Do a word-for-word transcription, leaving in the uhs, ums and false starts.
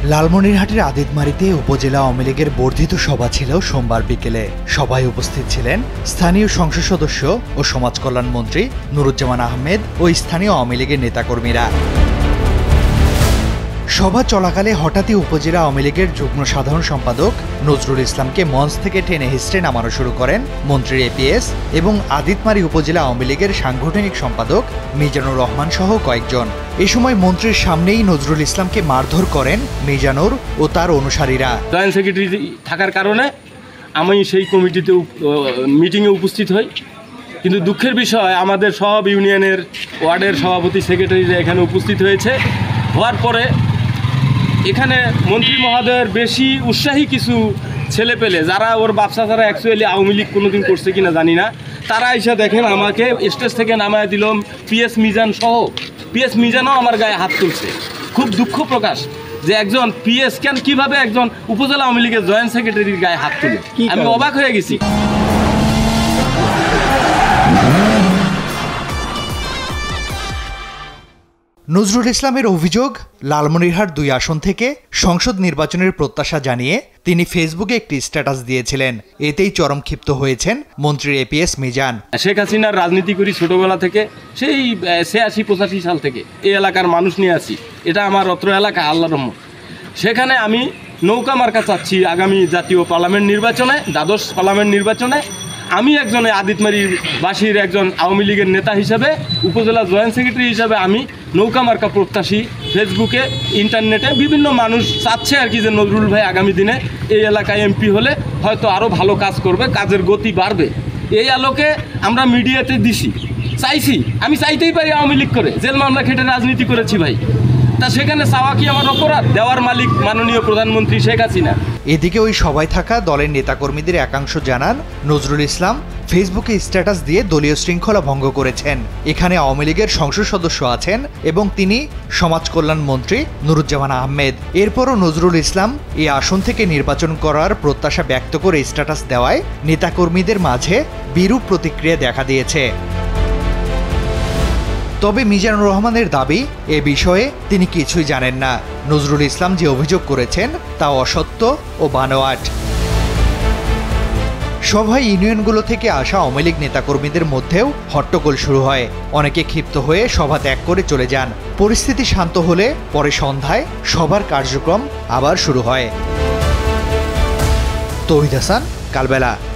লালমনিরহাটের আদিতমারিতে উপজেলা আওয়ামী লীগের বর্ধিত সভা ছিল সোমবার বিকেলে। সভায় উপস্থিত ছিলেন স্থানীয় সংসদ সদস্য ও সমাজ কল্যাণ মন্ত্রী নুরুজ্জামান আহমেদ ও স্থানীয় আওয়ামী লীগের নেতাকর্মীরা। সভা চলাকালে হঠাৎই উপজেলা আওয়ামী লীগের যুগ্ম সাধারণ সম্পাদক নজরুল ইসলামকে মঞ্চ থেকে টেনে হিস্ট্রে নামানো শুরু করেন মন্ত্রীর এপিএস এবং আদিতমারি উপজেলা আওয়ামী লীগের সাংগঠনিক সম্পাদক মিজানুর রহমান সহ কয়েকজন। এ সময় মন্ত্রীর সামনেই নজরুল ইসলামকে মারধর করেন মিজানুর ও তার অনুসারীরা। জয়েন্ট সেক্রেটারি থাকার কারণে আমি সেই কমিটিতে মিটিংয়ে উপস্থিত হই, কিন্তু দুঃখের বিষয় আমাদের সব ইউনিয়নের ওয়ার্ডের সভাপতি সেক্রেটারিরা এখানে উপস্থিত হয়েছে। হওয়ার পরে এখানে মন্ত্রী মহোদয়ের বেশি উৎসাহী কিছু ছেলে পেলে, যারা ওর ব্যবসা তারা অ্যাকচুয়ালি আওয়ামী লীগ কোনোদিন করছে কিনা জানি না, তারা এসে দেখেন আমাকে স্টেজ থেকে নামায় দিল। পিএস মিজান সহ পিএস মিজানও আমার গায়ে হাত তুলছে। খুব দুঃখ প্রকাশ যে একজন পিএস কেন কিভাবে একজন উপজেলা আওয়ামী লীগের জয়েন্ট সেক্রেটারির গায়ে হাত তুলে, আমি অবাক হয়ে গেছি। নজরুল ইসলামের অভিযোগ, লালমনিরহাট দুই আসন থেকে সংসদ নির্বাচনের প্রত্যাশা জানিয়ে তিনি ফেসবুকে একটি স্ট্যাটাস দিয়েছিলেন। এতেই চরম ক্ষিপ্ত হয়েছেন মন্ত্রীর এপিএস মিজান। শেখ হাসিনার রাজনীতি করি ছোটবেলা থেকে, সেই ছিয়াশি পঁচাশি সাল থেকে এই এলাকার মানুষ নিয়ে আছি। এটা আমার অত্র এলাকা, আল্লাহ রহমত। সেখানে আমি নৌকা মার্কা চাচ্ছি আগামী জাতীয় পার্লামেন্ট নির্বাচনে, দ্বাদশ পার্লামেন্ট নির্বাচনে। আমি একজন আদিতমারির বাসীর একজন আওয়ামী লীগের নেতা হিসাবে, উপজেলা জয়েন্ট সেক্রেটারি হিসাবে আমি নৌকা মার্কা প্রত্যাশী। ফেসবুকে ইন্টারনেটে বিভিন্ন মানুষ চাচ্ছে আর কি যে নজরুল ভাই আগামী দিনে এই এলাকায় এমপি হলে হয়তো আরও ভালো কাজ করবে, কাজের গতি বাড়বে। এই আলোকে আমরা মিডিয়াতে দিছি, চাইছি। আমি চাইতেই পারি আওয়ামী লীগ করে, জেল মামলা খেটে রাজনীতি করেছি ভাই, তা সেখানে চাওয়া কি আমার অপরাধ? দেওয়ার মালিক মাননীয় প্রধানমন্ত্রী শেখ হাসিনা। এদিকে ওই সভায় থাকা দলের নেতাকর্মীদের একাংশ জানান, নজরুল ইসলাম ফেসবুকে স্ট্যাটাস দিয়ে দলীয় শৃঙ্খলা ভঙ্গ করেছেন। এখানে আওয়ামী লীগের সংসদ সদস্য আছেন এবং তিনি সমাজ কল্যাণ মন্ত্রী নুরুজ্জামান আহমেদ। এরপরও নজরুল ইসলাম এই আসন থেকে নির্বাচন করার প্রত্যাশা ব্যক্ত করে স্ট্যাটাস দেওয়ায় নেতাকর্মীদের মাঝে বিরূপ প্রতিক্রিয়া দেখা দিয়েছে। তবে মিজানুর রহমানের দাবি, এ বিষয়ে তিনি কিছুই জানেন না। নজরুল ইসলাম যে অভিযোগ করেছেন তা অসত্য ও বানোয়াট। সভায় ইউনিয়নগুলো থেকে আসা আওয়ামী লীগ নেতাকর্মীদের মধ্যেও হট্টগোল শুরু হয়। অনেকে ক্ষিপ্ত হয়ে সভা ত্যাগ করে চলে যান। পরিস্থিতি শান্ত হলে পরে সন্ধ্যায় সভার কার্যক্রম আবার শুরু হয়। তৌহিদ হাসান, কালবেলা।